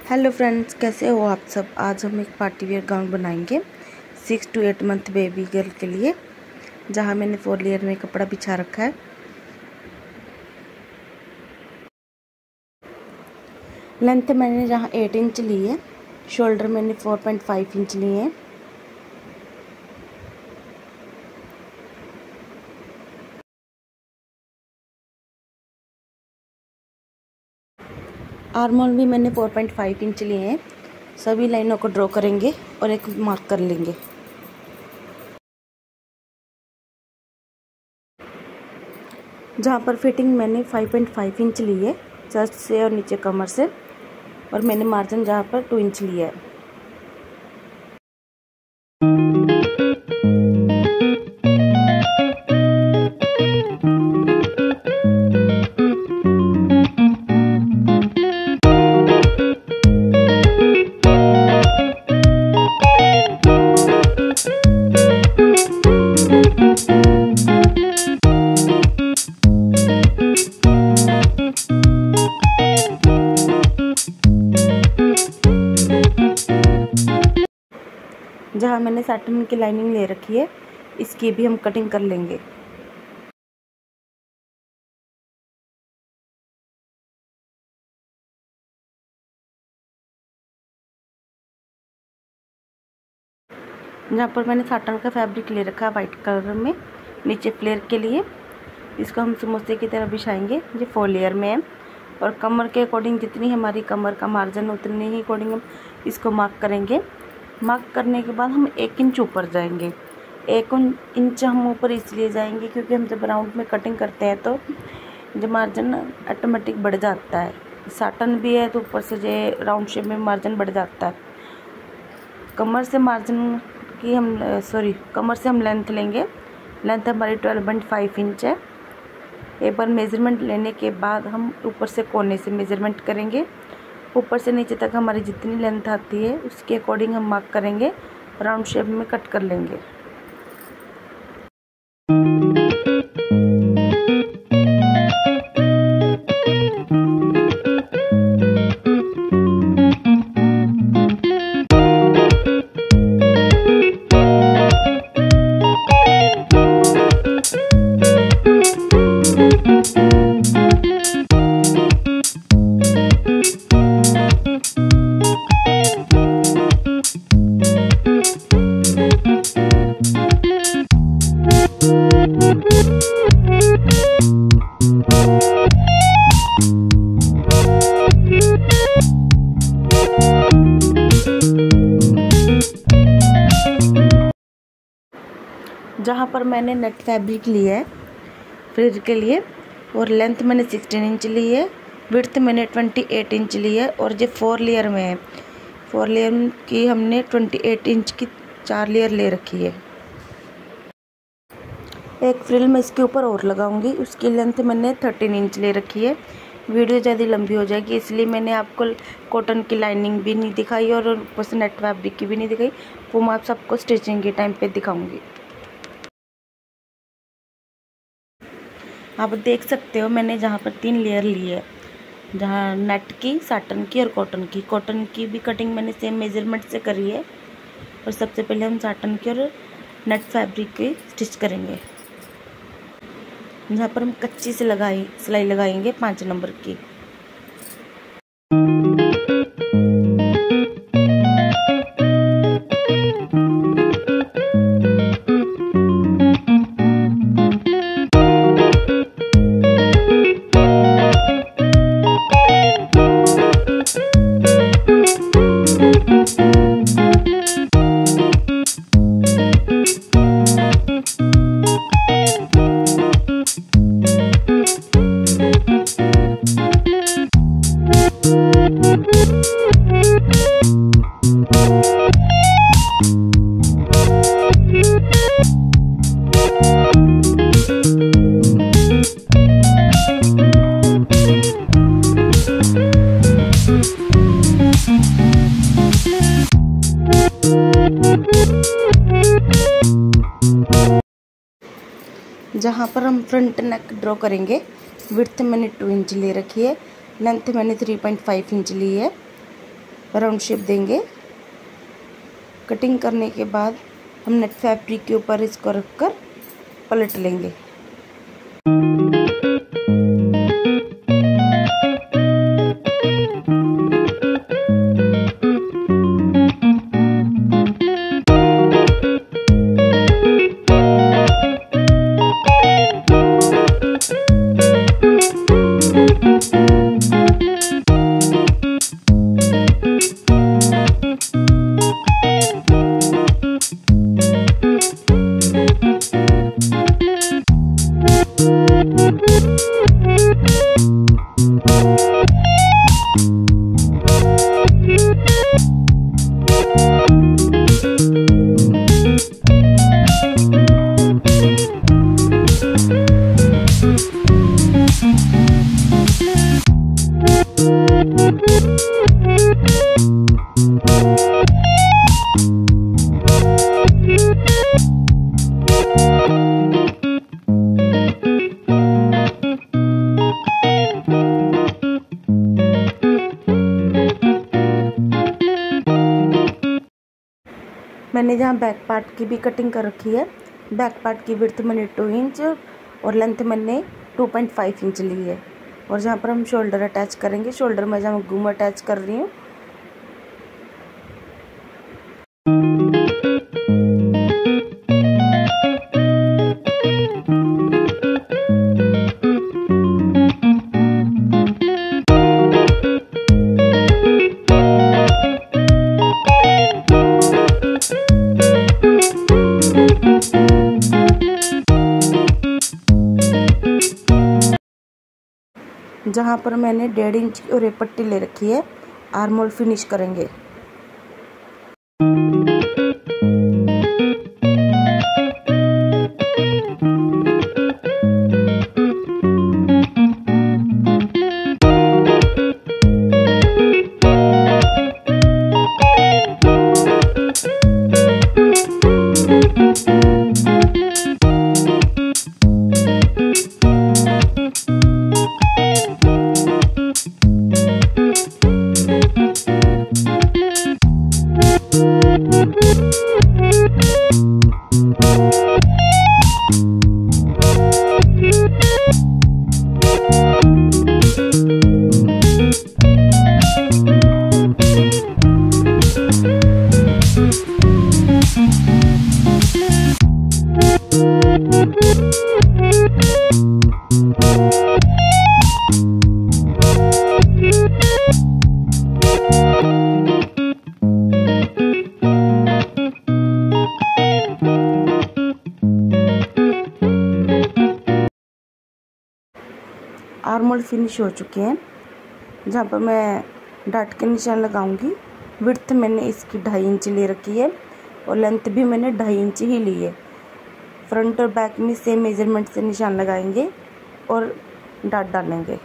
Hello friends, कैसे हो आप सब। आज हम एक पार्टी वेयर गाउन बनाएंगे 6 to 8 मंथ बेबी गर्ल के लिए, जहां मैंने 4 लेयर में कपड़ा बिछा रखा है। लेंथ मैंने जहां 8 इंच ली है, शोल्डर मैंने 4.5 इंच लिए हैं। आर्म होल भी मैंने 4.5 इंच लिए हैं। सभी लाइनों को ड्रॉ करेंगे और एक मार्क कर लेंगे। जहाँ पर फिटिंग मैंने 5.5 इंच ली है चेस्ट से और नीचे कमर से, और मैंने मार्जिन जहाँ पर 2 इंच लिया है। जहाँ मैंने साटन की लाइनिंग ले रखी है, इसकी भी हम कटिंग कर लेंगे। जहाँ पर मैंने साटन का फैब्रिक ले रखा है वाइट कलर में, नीचे फ्लेयर के लिए, इसको हम समोसे की तरह बिछाएंगे। ये 4 लेयर में है, और कमर के अकॉर्डिंग जितनी हमारी कमर का मार्जिन उतनी ही अकॉर्डिंग हम इसको मार्क करेंगे। मार्क करने के बाद हम 1 इंच ऊपर जाएंगे। 1 इंच हम ऊपर इसलिए जाएंगे क्योंकि हम जब राउंड में कटिंग करते हैं तो जो मार्जिन ऑटोमेटिक बढ़ जाता है। साटन भी है तो ऊपर से जो राउंड शेप में मार्जिन बढ़ जाता है। कमर से हम लेंथ लेंगे। लेंथ हमारी 12.5 इंच है। एक बार मेज़रमेंट लेने के बाद हम ऊपर से कोने से मेज़रमेंट करेंगे। ऊपर से नीचे तक हमारी जितनी लेंथ आती है उसके अकॉर्डिंग हम मार्क करेंगे, राउंड शेप में कट कर लेंगे। जहाँ पर मैंने नेट फैब्रिक लिया है फ्रिज के लिए, और लेंथ मैंने 16 इंच ली है, विड्थ मैंने 28 इंच ली है, और जो 4 लेयर में है, 4 लेयर की हमने 28 इंच की 4 लेयर ले रखी है। एक फ्रिल मैं इसके ऊपर और लगाऊंगी, उसकी लेंथ मैंने 13 इंच ले रखी है। वीडियो ज़्यादा लंबी हो जाएगी इसलिए मैंने आपको कॉटन की लाइनिंग भी नहीं दिखाई और ऊपर से नेट फैब्रिक की भी नहीं दिखाई। वो मैं आप सबको स्टिचिंग के टाइम पे दिखाऊंगी। आप देख सकते हो मैंने जहाँ पर 3 लेयर ली है, जहाँ नेट की, साटन की और कॉटन की भी कटिंग मैंने सेम मेजरमेंट से करी है। और सबसे पहले हम साटन की और नेट फैब्रिक की स्टिच करेंगे। जहाँ पर हम कच्ची से सिलाई लगाएंगे 5 नंबर की। जहाँ पर हम फ्रंट नेक ड्रॉ करेंगे, विड्थ मैंने 2 इंच ले रखी है, लेंथ मैंने 3.5 इंच ली है। राउंड शेप देंगे। कटिंग करने के बाद हम नेट फैब्रिक के ऊपर इसको रखकर पलट लेंगे। मैंने जहाँ बैक पार्ट की भी कटिंग कर रखी है। बैक पार्ट की विड्थ मैंने 2 इंच और लेंथ मैंने 2.5 इंच ली है। और जहाँ पर हम शोल्डर अटैच करेंगे, शोल्डर में जहाँ घूम अटैच कर रही हूँ। जहाँ पर मैंने 1.5 इंच की और एक पट्टी ले रखी है, आर्म होल फिनिश करेंगे। आर्म होल फिनिश हो चुके हैं। जहाँ पर मैं डाट के निशान लगाऊंगी। विड्थ मैंने इसकी 2.5 इंच ले रखी है और लेंथ भी मैंने 2.5 इंच ही ली है। फ्रंट और बैक में सेम मेजरमेंट से निशान लगाएंगे और डाट डालेंगे।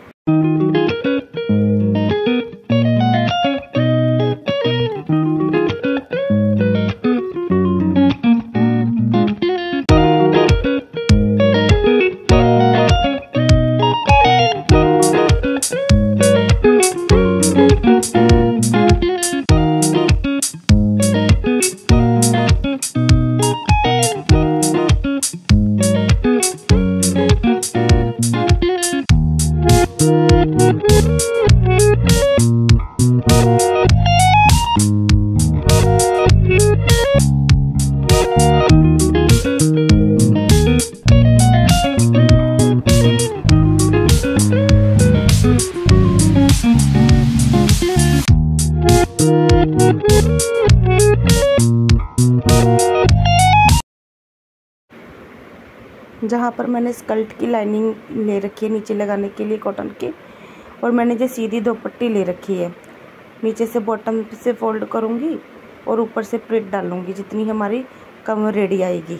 जहाँ पर मैंने स्कर्ट की लाइनिंग ले रखी है नीचे लगाने के लिए कॉटन की, और मैंने जो सीधी 2 पट्टी ले रखी है, नीचे से बॉटम से फोल्ड करूँगी और ऊपर से प्लेट डालूँगी जितनी हमारी कमर रेडी आएगी।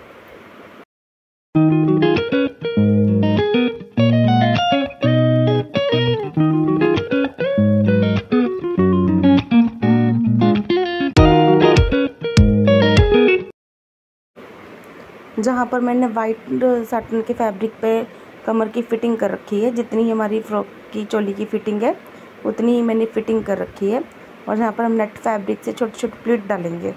जहाँ पर मैंने वाइट साटन के फैब्रिक पे कमर की फिटिंग कर रखी है, जितनी हमारी फ्रॉक की चोली की फिटिंग है उतनी ही मैंने फिटिंग कर रखी है। और यहाँ पर हम नेट फैब्रिक से छोटे छोटे प्लीट डालेंगे।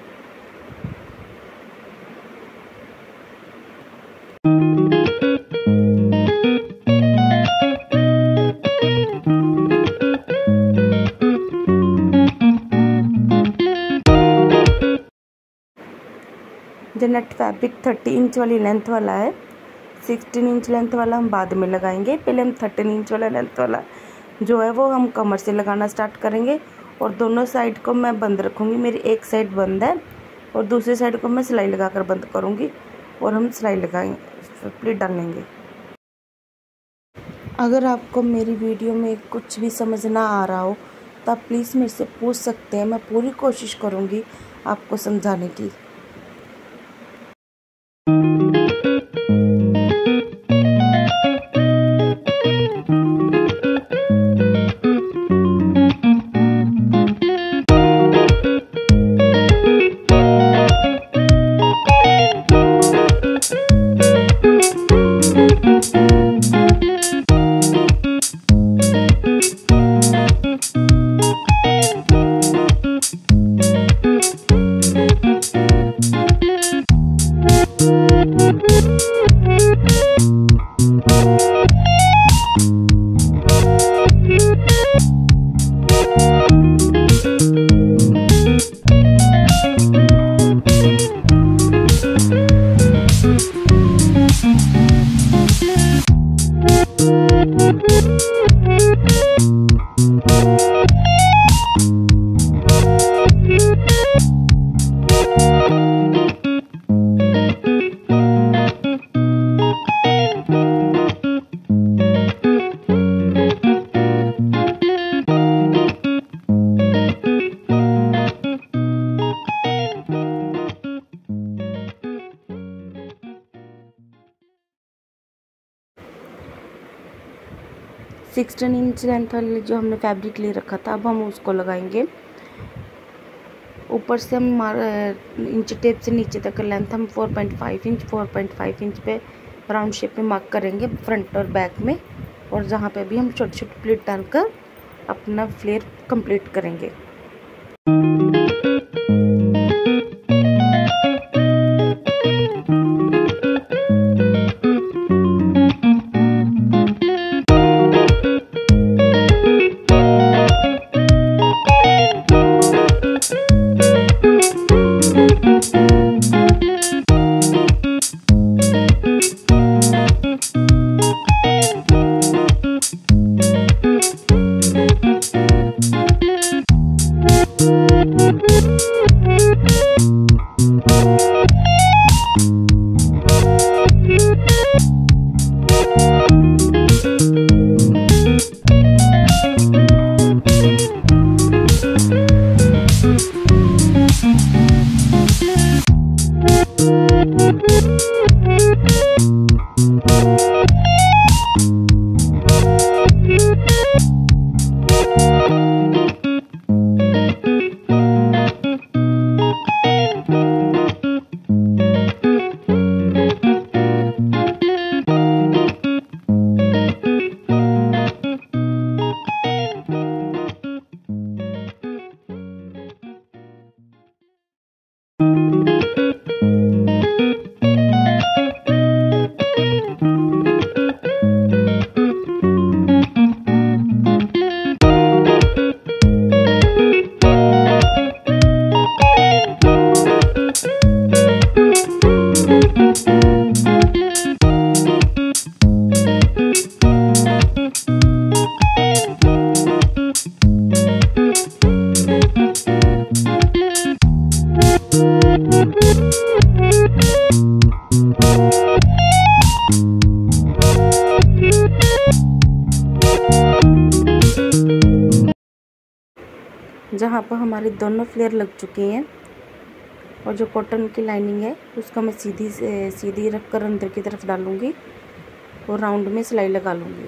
जो नेट फैब्रिक 30 इंच वाली लेंथ वाला है, 16 इंच लेंथ वाला हम बाद में लगाएंगे। पहले हम 13 इंच वाला लेंथ वाला जो है वो हम कमर से लगाना स्टार्ट करेंगे और दोनों साइड को मैं बंद रखूँगी। मेरी एक साइड बंद है और दूसरी साइड को मैं सिलाई लगाकर बंद करूँगी और हम सिलाई लगाएंगे, प्लीट डालेंगे। अगर आपको मेरी वीडियो में कुछ भी समझ ना आ रहा हो तो आप प्लीज़ मेरे से पूछ सकते हैं, मैं पूरी कोशिश करूँगी आपको समझाने की। सिक्सटीन इंच लेंथ वाली जो हमने फैब्रिक ले रखा था, अब हम उसको लगाएंगे। ऊपर से हम इंच टेप से नीचे तक लेंथ हम 4.5 इंच पे राउंड शेप में मार्क करेंगे फ्रंट और बैक में, और जहाँ पे भी हम छोटे छोटे प्लीट डालकर अपना फ्लेयर कंप्लीट करेंगे। जहाँ पर हमारे दोनों फ्लेयर लग चुके हैं और जो कॉटन की लाइनिंग है उसको मैं सीधी रख कर अंदर की तरफ डालूँगी और राउंड में सिलाई लगा लूँगी।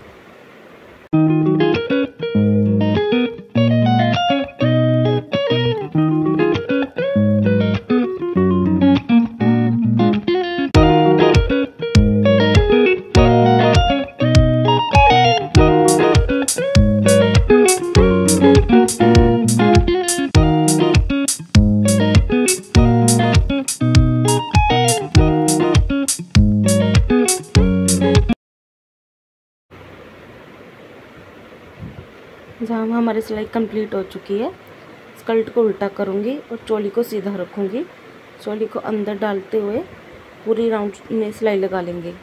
हमारी सिलाई कंप्लीट हो चुकी है। स्कर्ट को उल्टा करूँगी और चोली को सीधा रखूँगी। चोली को अंदर डालते हुए पूरी राउंड में सिलाई लगा लेंगे।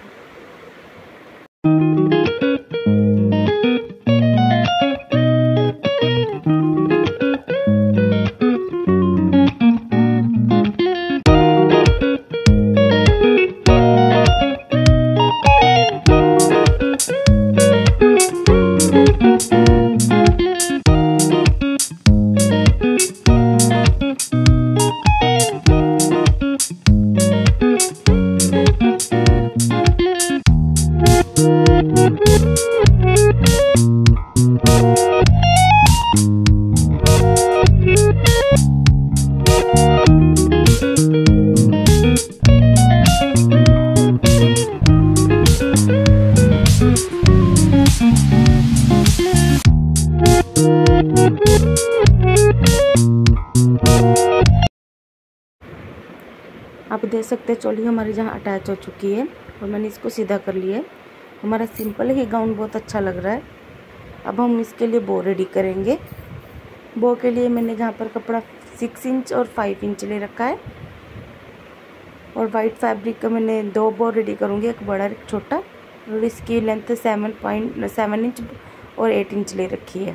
आप देख सकते हैं चोली हमारी जहाँ अटैच हो चुकी है और मैंने इसको सीधा कर लिया है। हमारा सिंपल ही गाउन बहुत अच्छा लग रहा है। अब हम इसके लिए बो रेडी करेंगे। बो के लिए मैंने जहाँ पर कपड़ा 6 इंच और 5 इंच ले रखा है और वाइट फैब्रिक का मैंने 2 बो रेडी करूँगी, एक बड़ा एक छोटा, और इसकी लेंथ 7 इंच और 8 इंच ले रखी है।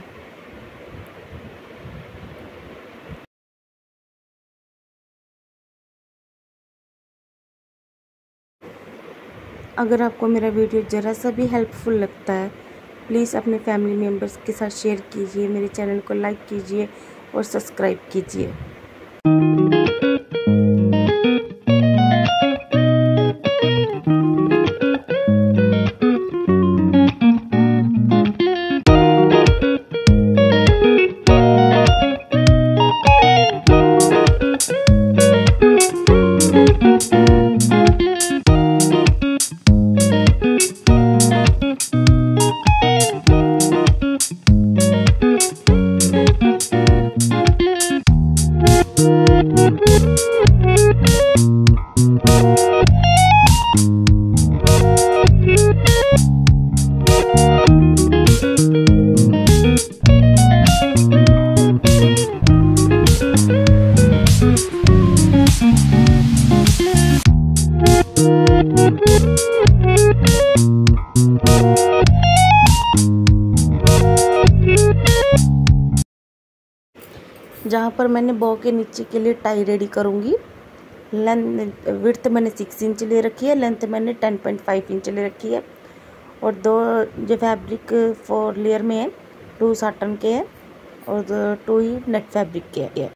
अगर आपको मेरा वीडियो ज़रा सा भी हेल्पफुल लगता है, प्लीज़ अपने फैमिली मेम्बर्स के साथ शेयर कीजिए, मेरे चैनल को लाइक कीजिए और सब्सक्राइब कीजिए। जहाँ पर मैंने बो के नीचे के लिए टाई रेडी करूँगी। लेंथ विड्थ मैंने 6 इंच ले रखी है, लेंथ मैंने 10.5 इंच ले रखी है और 2 जो फैब्रिक 4 लेयर में है, 2 साटन के हैं और 2 ही नेट फैब्रिक के हैं।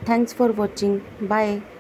Thanks for watching, bye.